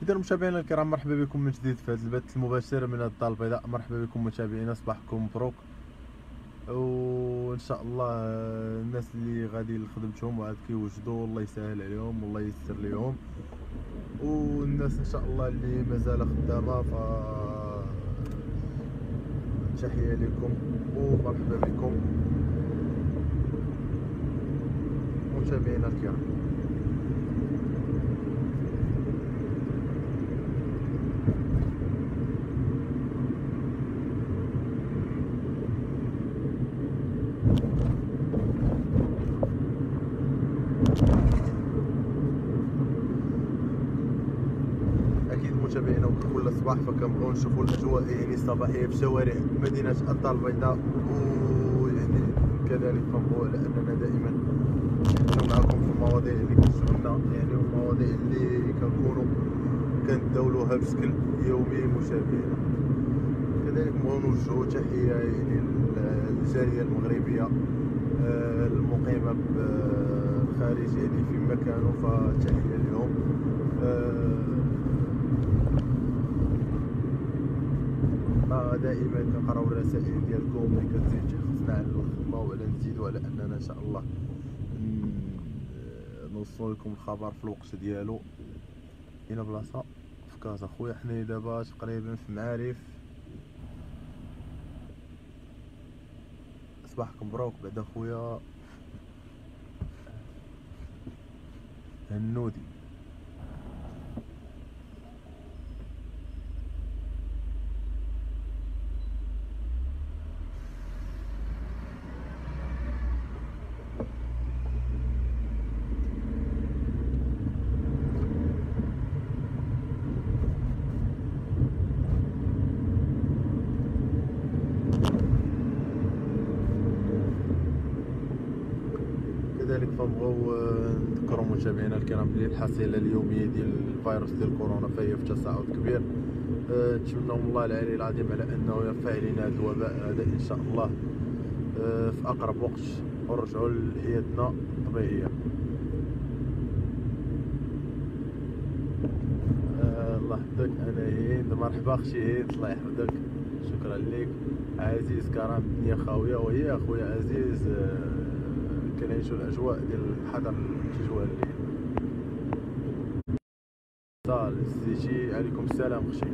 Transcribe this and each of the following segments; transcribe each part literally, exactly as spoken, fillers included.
إذا متابعينا الكرام، مرحبا بكم من جديد في هذا البث المباشر من الدار البيضاء. مرحبا بكم متابعينا، صباحكم مبروك. وان شاء الله الناس اللي غادي لخدمتهم وعاد كيوجدوا الله يسهل عليهم والله ييسر ليهم، والناس ان شاء الله اللي مازال خدامه ف تحيه لكم ومرحبا بكم متابعينا الكرام. اكيد متابعينا كل صباح فكنبغيو نشوفوا الاجواء يعني الصباحيه في شوارع مدينه الدار البيضاء، ويعني كذلك كنبغيو على اننا دائما نحكيو معكم في المواضيع اللي كتشغلنا يعني والمواضيع اللي كنكونوا كنتداولوها بشكل يومي متابعينا. كذلك نبغيو نوجهوا تحيه يعني للجاليه المغربيه المقيمه بالخارج يعني في مكانه، فتحيه لهم. دائما كنقراو الرسائل ديالكم اللي كتزيد تحفزنا على الخدمه وعلى نزيدو على اننا ان شاء الله نوصلوا لكم الخبر في الوقت ديالو. هنا بلاصه في كازا خويا، حنا دابا تقريبا في معارف. صباحكم مبروك بعدا خويا هنودي. كذلك فنبغيو نذكروا متابعينا الكرام بلي الحصيله اليوميه ديال الفيروس ديال كورونا فهي في تصاعد كبير. نتمنوا من الله العلي العظيم على انه يرفع علينا هذا الوباء هذا ان شاء الله في اقرب وقت ونرجعوا لحياتنا الطبيعيه. الله يحفظك انا هند، مرحبا اختي هند، الله يحفظك، شكرا لك. عزيز كرام الدنيا خاويه وهي اخويا عزيز كنعيشوا الاجواء ديال الحضر التجوال الليل. صال سيتي عليكم السلام اختي.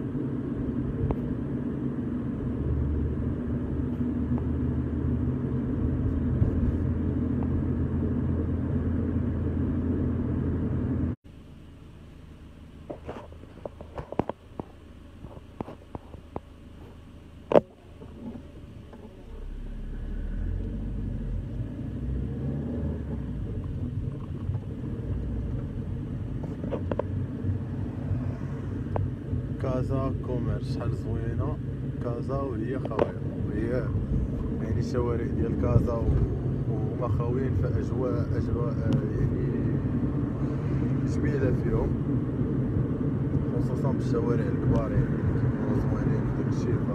كازا كوميرس شحال زوينه كازا وهي خاويه، وهي يعني الشوارع ديال كازا وهما خاويين في اجواء اجواء يعني جميله فيهم، خصوصا بالشوارع الكبار يعني كيكونوا زوينين وداكشي. ف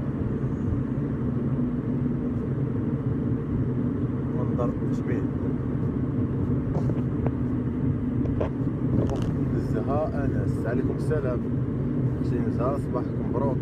منظر جميل. نزهه انس عليكم السلام اختي نزهه، صباحكم مبروك.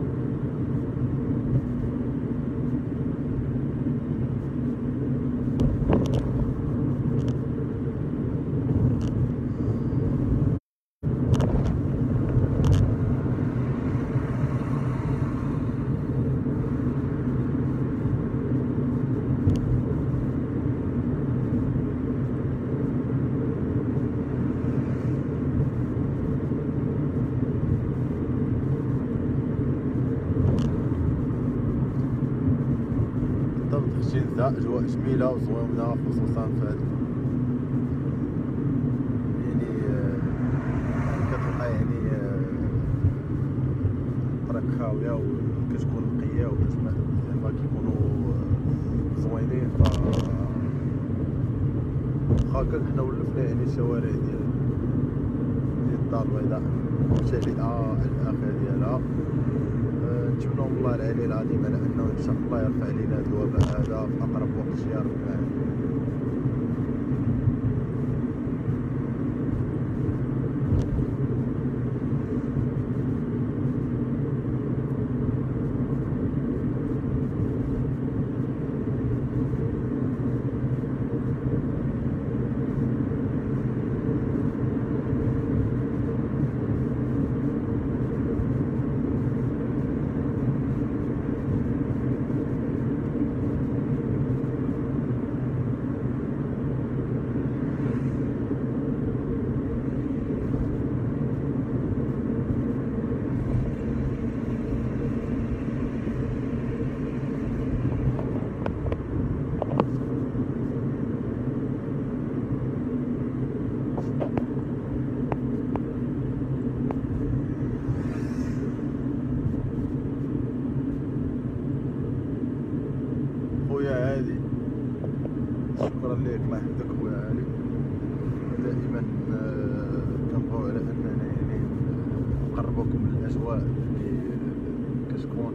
اجواء جميله وزوينه خصوصا في هذا يعني كتلقى يعني طريق خاويه وكتكون نقيه وزعما كيكونوا زوينين. ف هكاك حنا ولفنا يعني الشوارع ديال ديال الدار البيضاء ممتلئه الاخر ديالها. نتمنوا من الله العلي العظيم على انه ان شاء الله يرفع علينا هذا الوباء هذا في اقرب وقت يا رب العالمين. شكرا لك، الله يحفظك خويا علي. دائما كنبغيو على اننا يعني نقربوكم للاجواء اللي كتكون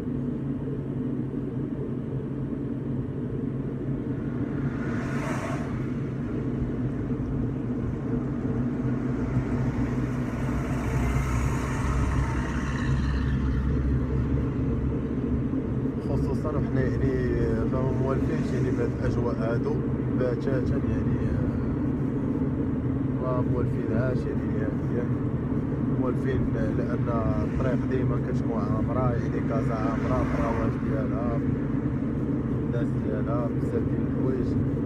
خصوصا وحنا يعني فما موالفينش يعني بهاد الاجواء هادو بتاتا، يعني ما موالفينهاش يعني نهائيا. موالفين لان الطريق ديما كتكون عامرة، يعني كازا عامرة، الرواج ديالها، الناس ديالها، بزاف ديال الحوايج.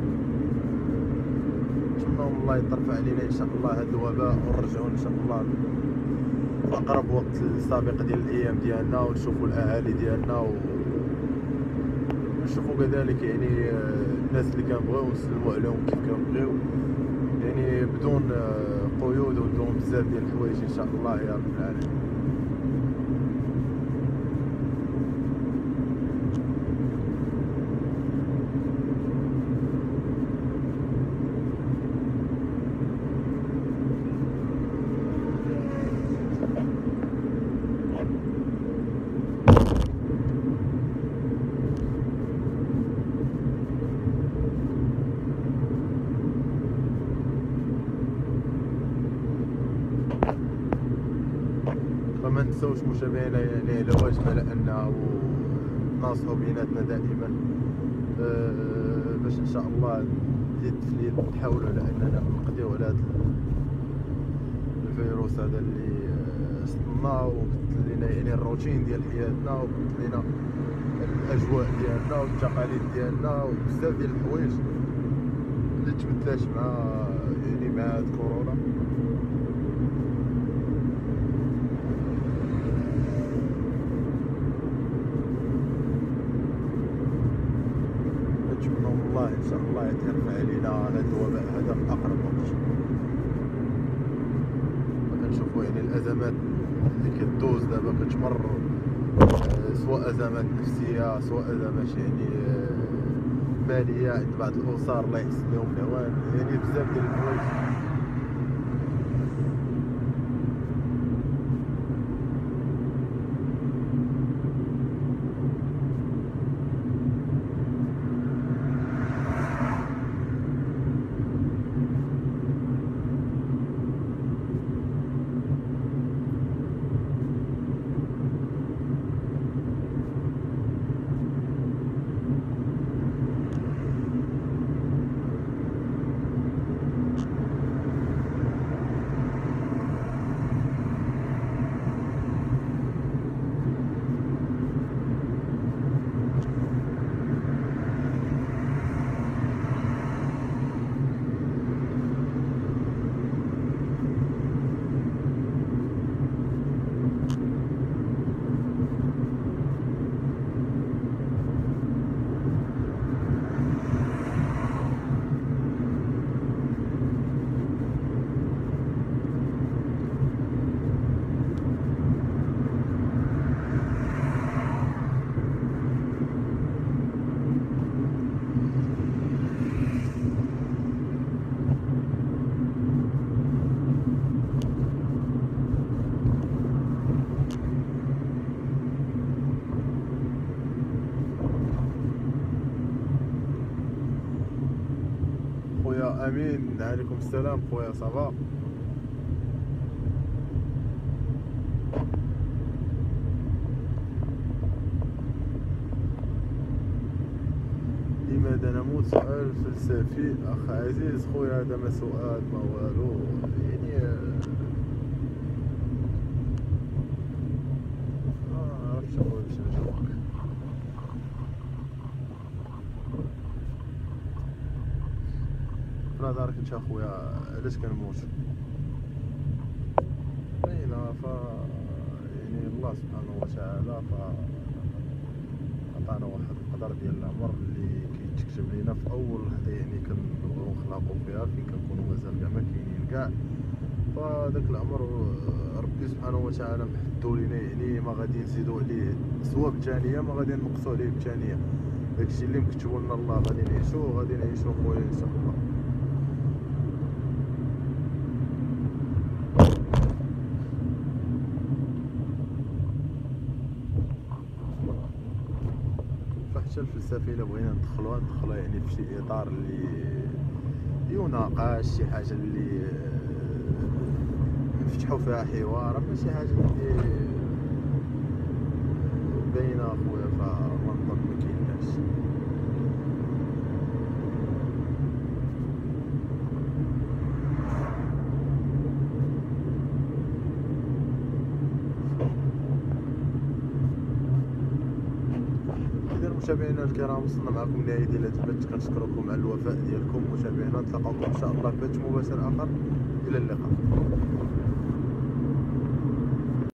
نتمناو الله يطرف علينا ان شاء الله هاد الوباء ونرجعو ان شاء الله في اقرب وقت السابق ديال الايام ديالنا، ونشوفوا الاهالي ديالنا و نشوفوا كذلك يعني الناس اللي كنبغيو ونسلموا عليهم كيف كنبغيو، يعني بدون قيود وبدون بزاف ديال الحوايج ان شاء الله يا رب العالمين. فما نساوش مشاهدينا يعني على واجب على انه نناصحوا بيناتنا دائما أه باش ان شاء الله اليد في اليد نحاولوا على اننا نقضيو على هذا الفيروس هذا اللي صدنا وبدل لنا يعني الروتين ديال حياتنا، وبدل لنا الاجواء ديالنا والتقاليد ديالنا وبزاف ديال الحوايج اللي تبدلات مع يعني مع هاد كورونا. نتمنى الله ان شاء الله يرفع علينا هذا الوباء هذا في اقرب وقت. كنشوفوا يعني الازمات اللي كدوز دابا كتمر، سواء ازمات نفسيه سواء ازمات يعني ماليه عند بعض الاسر الله يحسن لهم العوان، يعني بزاف ديال الحوايج. خويا امين عليكم السلام خويا صافا. لماذا نموت؟ سؤال فلسفي اخ عزيز. خويا هذا ما سؤال ما والو، يعني اه عرفت خويا باش نجاوبك. في نظرك انت اخويا علاش كنموت؟ باينه ف يعني الله سبحانه وتعالى ف عطانا واحد القدر ديال العمر اللي كيتكتب لينا في اول لحظه يعني كنبغيو نخلقوا فيها، فين كنكونوا مازال كاع ما كاينين كاع. فداك العمر ربي سبحانه وتعالى محدو لينا، يعني ما غادي نزيدو عليه سوا بثانيه ما غادي نقصوا عليه بثانيه. داكشي اللي مكتوب لنا الله غادي نعيشوه، غادي نعيشوه خويا ان شاء الله. حتى الفلسفه الا بغينا ندخلوها ندخلوها يعني في شي اطار اللي يناقش، شي حاجه اللي نفتحوا فيها حوار، ماشي حاجه اللي باينه اخويا. فما نظن ما كايناش. متابعينا الكرام، وصلنا معكم لنهاية ديال هذا البث. كنشكركم على الوفاء ديالكم متابعينا. نتلاقاكم ان شاء الله في بث مباشر اخر. الى اللقاء.